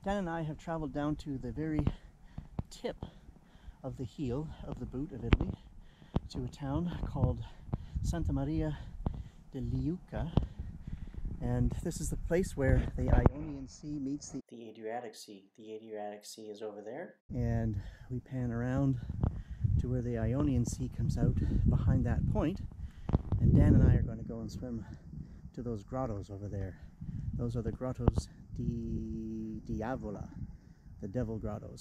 Dan and I have traveled down to the very tip of the heel of the boot of Italy to a town called Santa Maria di Leuca, and this is the place where the Ionian Sea meets the Adriatic Sea. The Adriatic Sea is over there, and we pan around to where the Ionian Sea comes out behind that point, and Dan and I are going to go and swim to those grottos over there. Those are the Grottos di Diavola, the Devil Grottos.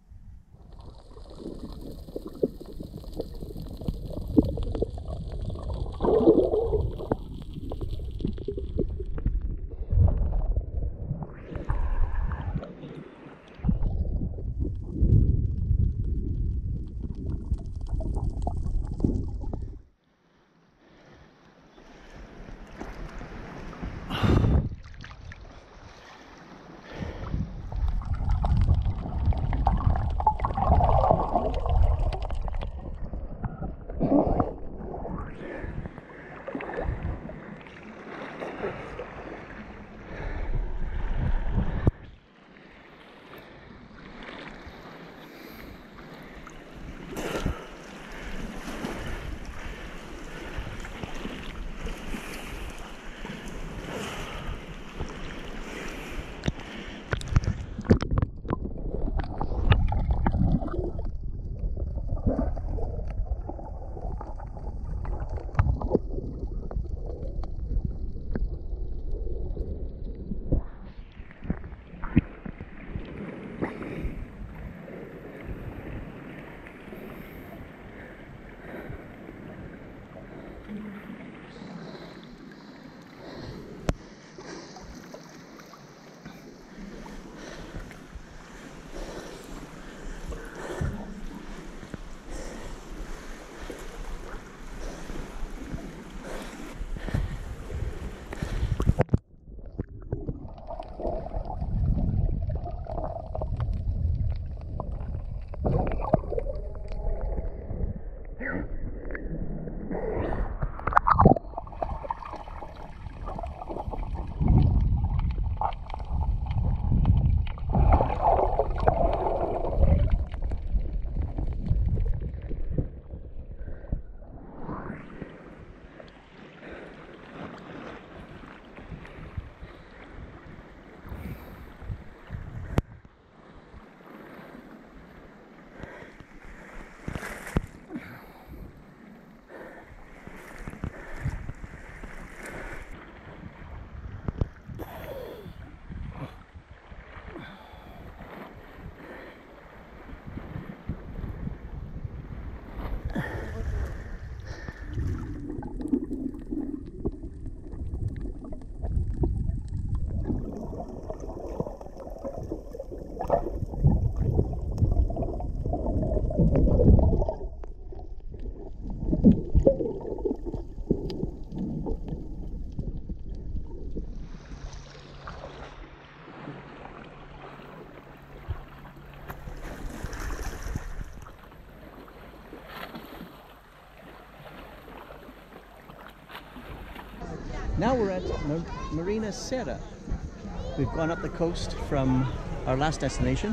Now we're at Marina Serra. We've gone up the coast from our last destination.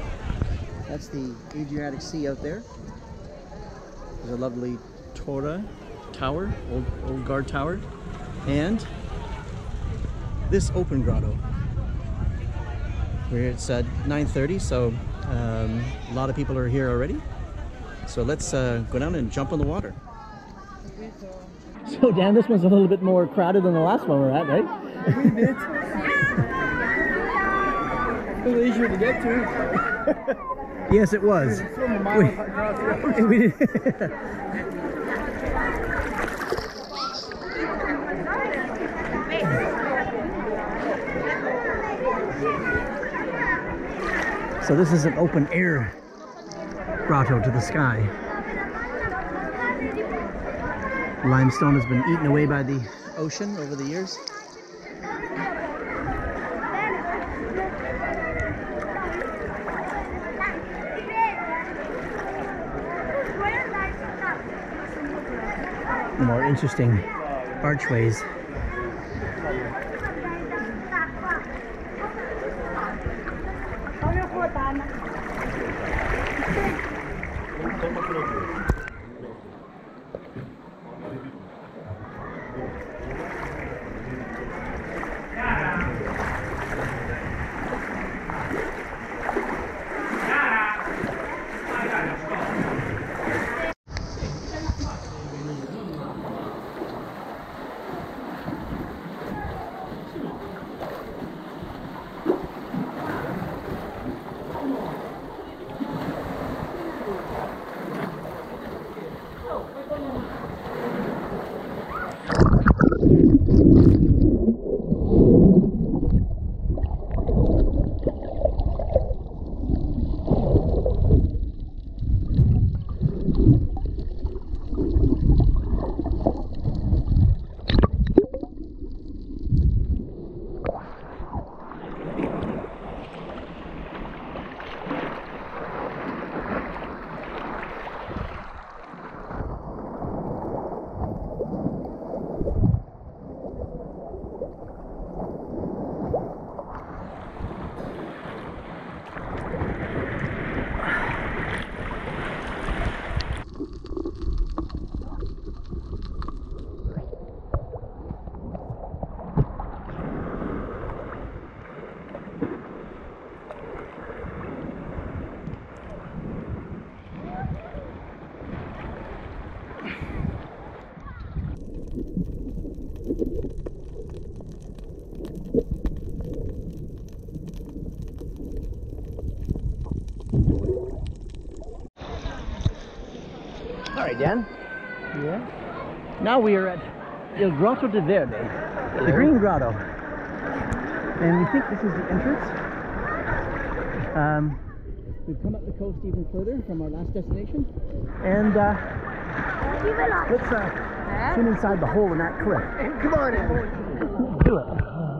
That's the Adriatic Sea out there. There's a lovely tower, old guard tower, and this open grotto. It's 9:30, so a lot of people are here already. So let's go down and jump in the water. So Dan, this one's a little bit more crowded than the last one we're at, right? A wee bit. A little easier to get to. Yes, it was. We did. So this is an open air grotto to the sky. Limestone has been eaten away by the ocean over the years. More interesting archways. Dan? Yeah. Now we are at Il Grotto Verde, the Green Grotto. And we think this is the entrance. We've come up the coast even further from our last destination. And let's swim inside the hole in that cliff. Come on in. Do it.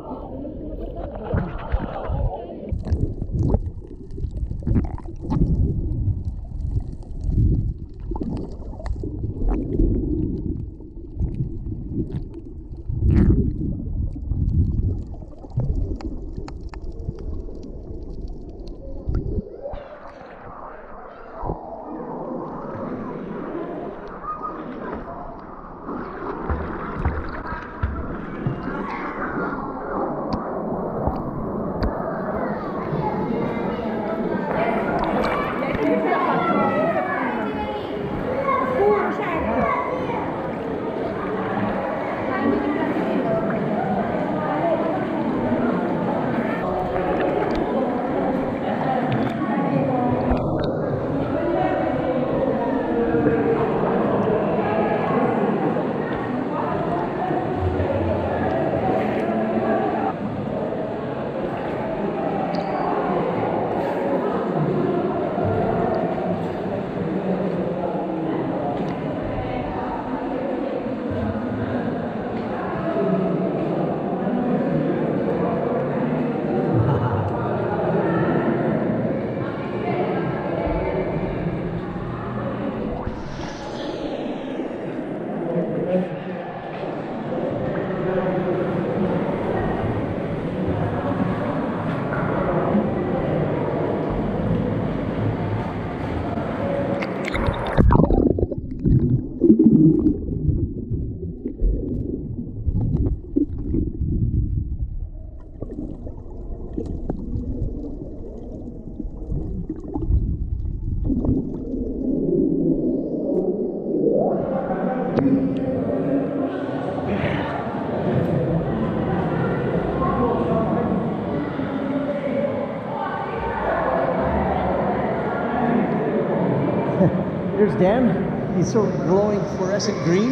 There's Dan. He's sort of glowing fluorescent green.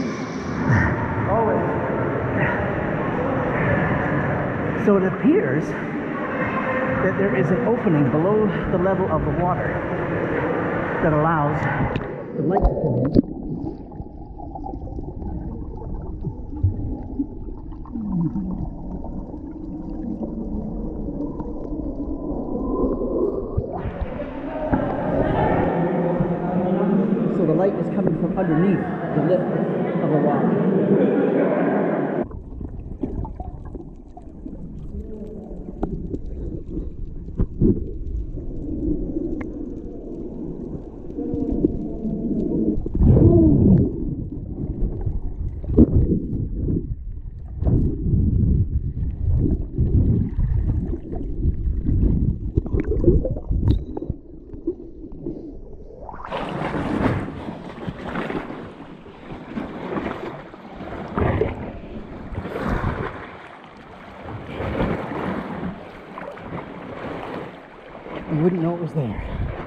Always. So it appears that there is an opening below the level of the water that allows the light to come in. The light is coming from underneath the lip of a rock. You wouldn't know it was there.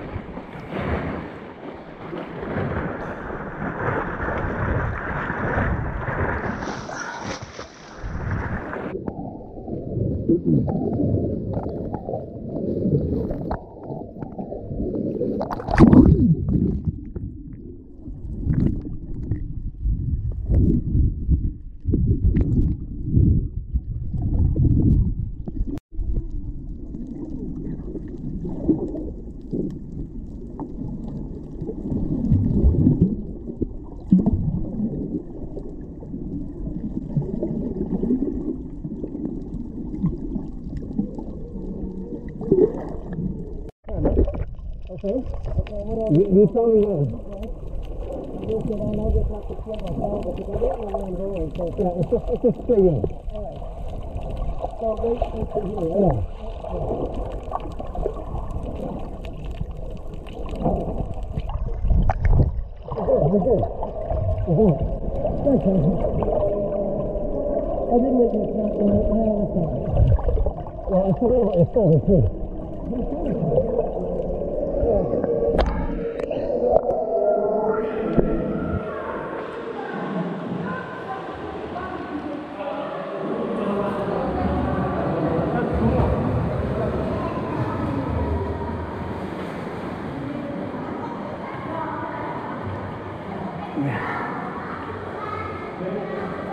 Okay. You tell me when. Yeah, it's just straight in. So wait here. Yeah. We're good. Okay. I didn't make it count in the time. Well, it's a little, it's over too. Yeah.